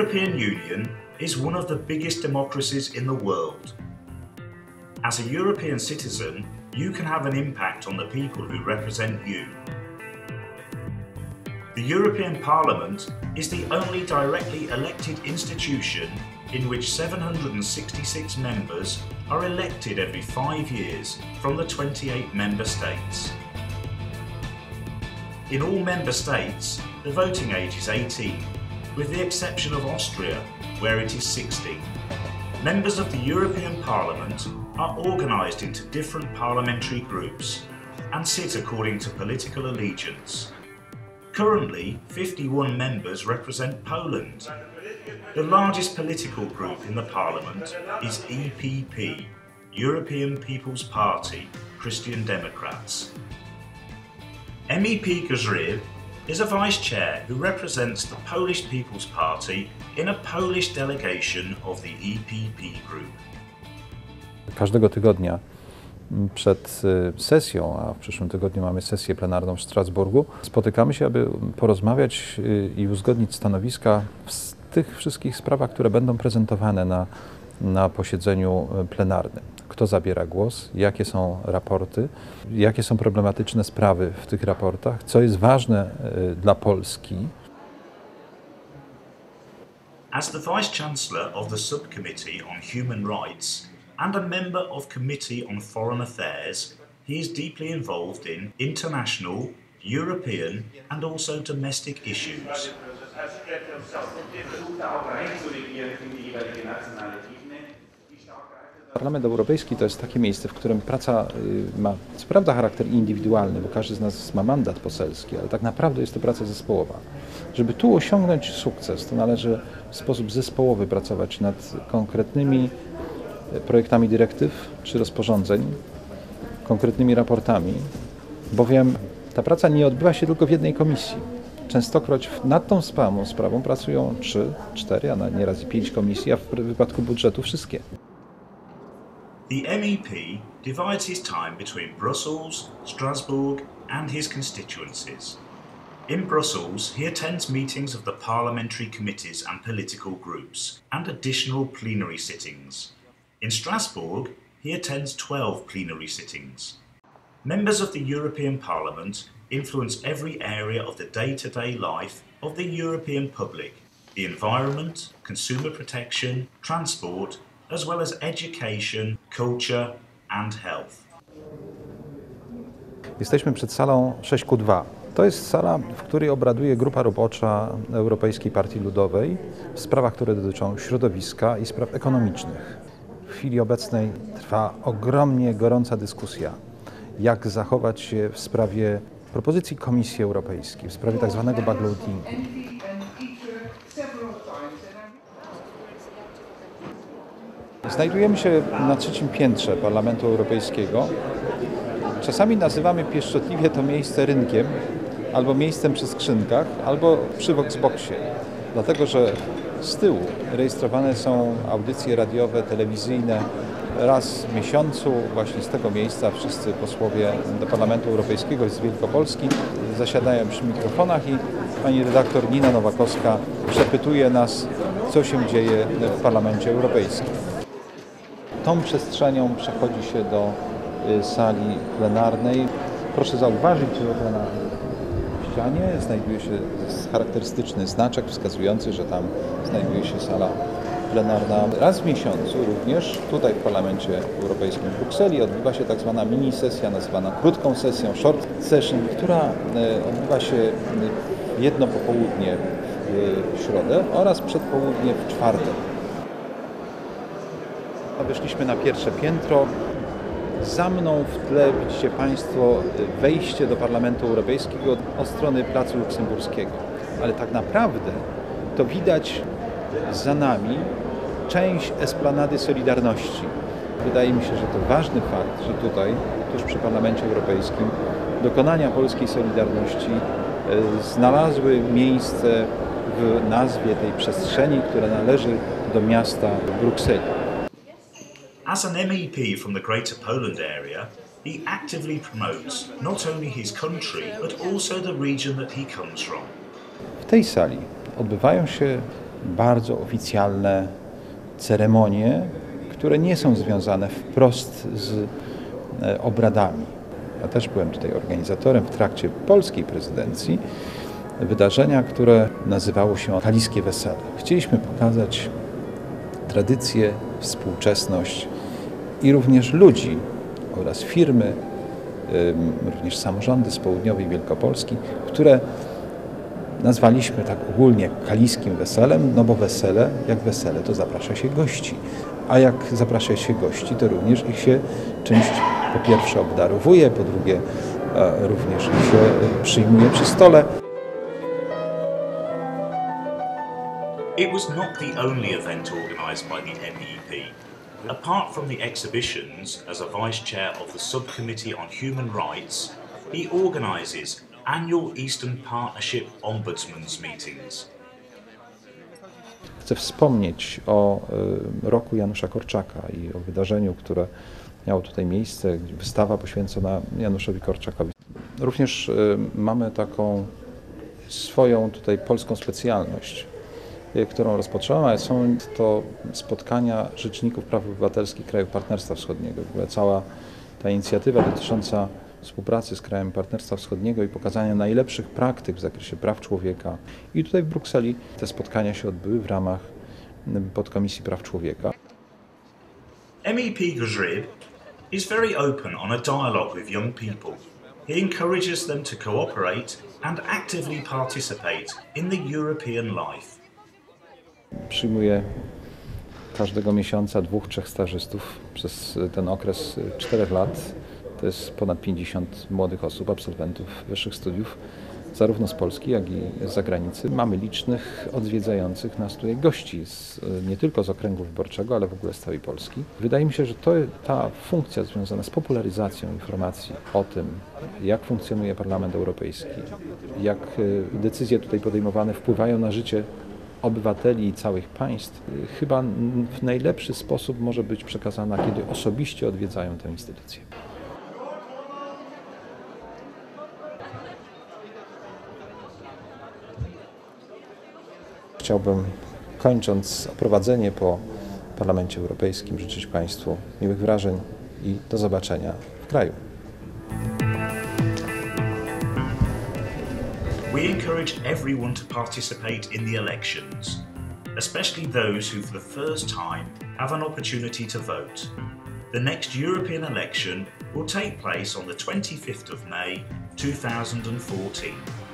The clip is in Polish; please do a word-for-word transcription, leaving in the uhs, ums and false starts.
European Union is one of the biggest democracies in the world. As a European citizen, you can have an impact on the people who represent you. The European Parliament is the only directly elected institution in which seven hundred sixty-six members are elected every five years from the twenty-eight member states. In all member states, the voting age is eighteen, with the exception of Austria, where it is sixteen. Members of the European Parliament are organised into different parliamentary groups and sit according to political allegiance. Currently, fifty-one members represent Poland. The largest political group in the Parliament is E P P, European People's Party, Christian Democrats. M E P Grzybek is a vice chair who represents the Polish People's Party in a Polish delegation of the E P P group. Każdego tygodnia przed sesją, a w przyszłym tygodniu mamy sesję plenarną w Strasburgu, spotykamy się, aby porozmawiać i uzgodnić stanowiska w tych wszystkich sprawach, które będą prezentowane na, na posiedzeniu plenarnym. Kto zabiera głos, jakie są raporty, jakie są problematyczne sprawy w tych raportach, co jest ważne dla Polski. As the Vice-Chancellor of the Subcommittee on Human Rights and a member of Committee on Foreign Affairs, he is deeply involved in international, European and also domestic issues. Parlament Europejski to jest takie miejsce, w którym praca ma co prawda charakter indywidualny, bo każdy z nas ma mandat poselski, ale tak naprawdę jest to praca zespołowa. Żeby tu osiągnąć sukces, to należy w sposób zespołowy pracować nad konkretnymi projektami dyrektyw czy rozporządzeń, konkretnymi raportami, bowiem ta praca nie odbywa się tylko w jednej komisji. Częstokroć nad tą sprawą, sprawą pracują trzy, cztery, a nieraz i pięć komisji, a w wypadku budżetu wszystkie. The M E P divides his time between Brussels, Strasbourg and his constituencies. In Brussels, he attends meetings of the parliamentary committees and political groups and additional plenary sittings. In Strasbourg, he attends twelve plenary sittings. Members of the European Parliament influence every area of the day-to-day life of the European public, the environment, consumer protection, transport, as well as education, culture and health. Jesteśmy przed salą sześć Q dwa. To jest sala, w której obraduje grupa robocza Europejskiej Partii Ludowej w sprawach, które dotyczą środowiska i spraw ekonomicznych. W chwili obecnej trwa ogromnie gorąca dyskusja, jak zachować się w sprawie propozycji Komisji Europejskiej, w sprawie tak zwanego backloadingu. Znajdujemy się na trzecim piętrze Parlamentu Europejskiego. Czasami nazywamy pieszczotliwie to miejsce rynkiem, albo miejscem przy skrzynkach, albo przy Voxboxie. Dlatego, że z tyłu rejestrowane są audycje radiowe, telewizyjne. Raz w miesiącu właśnie z tego miejsca wszyscy posłowie do Parlamentu Europejskiego z Wielkopolski zasiadają przy mikrofonach i pani redaktor Nina Nowakowska przepytuje nas, co się dzieje w Parlamencie Europejskim. Tą przestrzenią przechodzi się do sali plenarnej. Proszę zauważyć, że na ścianie znajduje się charakterystyczny znaczek wskazujący, że tam znajduje się sala plenarna. Raz w miesiącu również tutaj w Parlamencie Europejskim w Brukseli odbywa się tak zwana mini sesja, nazywana krótką sesją, short session, która odbywa się jedno popołudnie w środę oraz przedpołudnie w czwartek. Weszliśmy na pierwsze piętro. Za mną w tle widzicie Państwo wejście do Parlamentu Europejskiego od strony Placu Luksemburskiego. Ale tak naprawdę to widać za nami część Esplanady Solidarności. Wydaje mi się, że to ważny fakt, że tutaj, tuż przy Parlamencie Europejskim, dokonania polskiej Solidarności znalazły miejsce w nazwie tej przestrzeni, która należy do miasta Brukseli. As an M E P from the Greater Poland area, he actively promotes not only his country, but also the region that he comes from. W tej sali odbywają się bardzo oficjalne ceremonie, które nie są związane wprost z obradami. Ja też byłem tutaj organizatorem w trakcie polskiej prezydencji wydarzenia, które nazywało się Kaliskie Wesele. Chcieliśmy pokazać tradycję, współczesność i również ludzi oraz firmy, również samorządy z południowej Wielkopolski, które nazwaliśmy tak ogólnie kaliskim weselem, no bo wesele, jak wesele, to zaprasza się gości. A jak zaprasza się gości, to również ich się czymś po pierwsze obdarowuje, po drugie również ich się przyjmuje przy stole. It was not the only event organised by the M E P. Apart from the exhibitions, as a Vice Chair of the Subcommittee on Human Rights, he organises annual Eastern Partnership Ombudsman's meetings. Chcę wspomnieć o roku Janusza Korczaka i o wydarzeniu, które miało tutaj miejsce, wystawa poświęcona Januszowi Korczakowi. Również mamy taką swoją tutaj polską specjalność, którą rozpoczęłam, ale są to spotkania rzeczników praw obywatelskich krajów Partnerstwa Wschodniego. W ogóle cała ta inicjatywa dotycząca współpracy z krajami Partnerstwa Wschodniego i pokazania najlepszych praktyk w zakresie praw człowieka. I tutaj w Brukseli te spotkania się odbyły w ramach Podkomisji Praw Człowieka. M E P Grzyb is very open on a dialogue with young people. He encourages them to cooperate and actively participate in the European life. Przyjmuję każdego miesiąca dwóch, trzech stażystów przez ten okres czterech lat. To jest ponad pięćdziesiąt młodych osób, absolwentów wyższych studiów, zarówno z Polski, jak i z zagranicy. Mamy licznych odwiedzających nas tutaj gości, z, nie tylko z okręgu wyborczego, ale w ogóle z całej Polski. Wydaje mi się, że to, ta funkcja związana z popularyzacją informacji o tym, jak funkcjonuje Parlament Europejski, jak decyzje tutaj podejmowane wpływają na życie obywateli i całych państw, chyba w najlepszy sposób może być przekazana, kiedy osobiście odwiedzają tę instytucję. Chciałbym, kończąc oprowadzenie po Parlamencie Europejskim, życzyć Państwu miłych wrażeń i do zobaczenia w kraju. We encourage everyone to participate in the elections, especially those who for the first time have an opportunity to vote. The next European election will take place on the twenty-fifth of May two thousand fourteen.